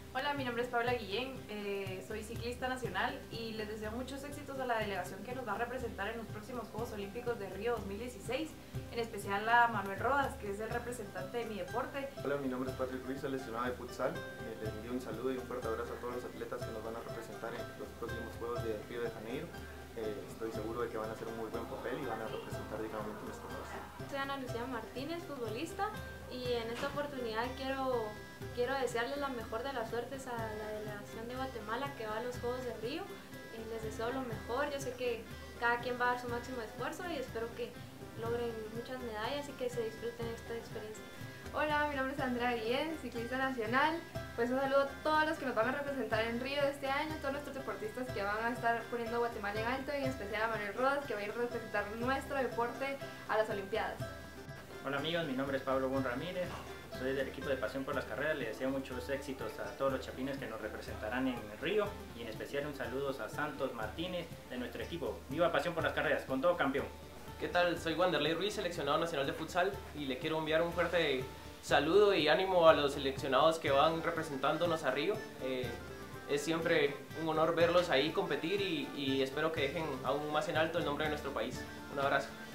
Hola, mi nombre es Paula Guillén, soy ciclista nacional y les deseo muchos éxitos a la delegación que nos va a representar en los próximos Juegos Olímpicos de Río 2016, en especial a Manuel Rodas, que es el representante de mi deporte. Hola, mi nombre es Patrick Ruiz, seleccionado de futsal. Les envío un saludo y un fuerte abrazo a todos los atletas que nos van a representar en los próximos Juegos de Río de Janeiro. Estoy seguro de que van a hacer un muy buen papel y van a representar dignamente nuestro país. Soy Ana Lucía Martínez, futbolista, y en esta oportunidad quiero desearles la mejor de las suertes a la delegación de Guatemala que va a los Juegos de Río. Les deseo lo mejor, yo sé que cada quien va a dar su máximo esfuerzo y espero que logren muchas medallas y que se disfruten esta experiencia. Hola, mi nombre es Andrea Guillén, ciclista nacional. Pues un saludo a todos los que nos van a representar en Río de este año, todos nuestros deportistas que van a estar poniendo a Guatemala en alto y en especial a Manuel Rodas, que va a ir a representar nuestro deporte a las Olimpiadas. Hola amigos, mi nombre es Pablo Gun Ramírez, soy del equipo de Pasión por las Carreras. Les deseo muchos éxitos a todos los chapines que nos representarán en el Río y en especial un saludo a Santos Martínez de nuestro equipo. ¡Viva Pasión por las Carreras! ¡Con todo campeón! ¿Qué tal? Soy Wanderley Ruiz, seleccionado nacional de futsal, y le quiero enviar un fuerte saludo y ánimo a los seleccionados que van representándonos a Río. Es siempre un honor verlos ahí competir y espero que dejen aún más en alto el nombre de nuestro país. Un abrazo.